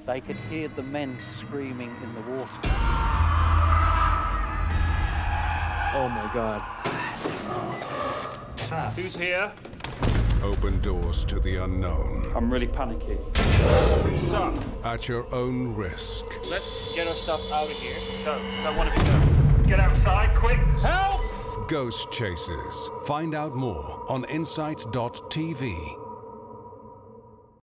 They could hear the men screaming in the water. Oh my God. Who's here? Open doors to the unknown. I'm really panicky. What's up? At your own risk. Let's get our stuff out of here. Go. Don't want to be done. Get outside, quick. Help! Ghost Chasers. Find out more on Insight.tv.